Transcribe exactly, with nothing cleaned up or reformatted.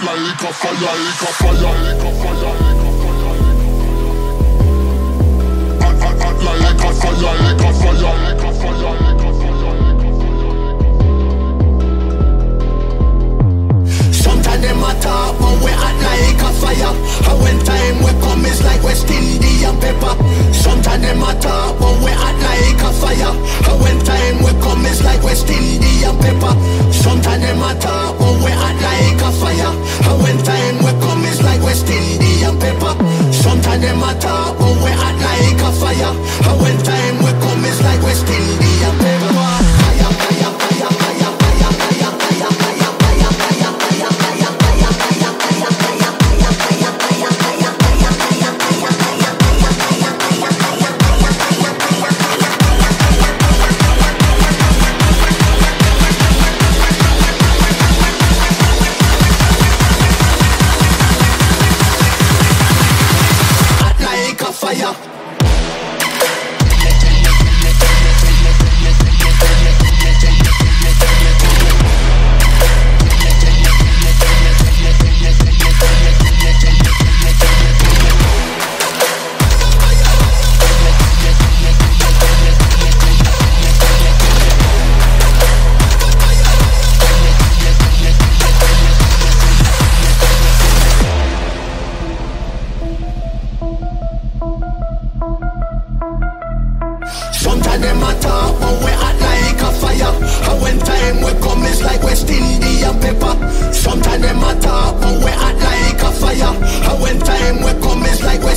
like a fire, like a fire, like a fire, hot, hot, hot like a fire, like a fire, like a fire, like a fire. Sometimes them a talk, but we hot like a fire. And when time we come, it's like West Indian pepper. Sometimes them a talk, but we hot like a fire. And when time we come, it's like West Indian pepper. Sometimes them a talk, but we hot like a fire. And when time we come, it's like West Indian pepper. Sometimes them a talk, but we hot like a fire. And when time we come, it's like West Indian pepper. Fire, fire, fire, fire, fire, fire, fire, fire. Sometimes them a talk, but we hot like a fire. And when time we come, it's like West Indian pepper. Sometimes them a talk, but we hot like a fire. And when time we come, it's like West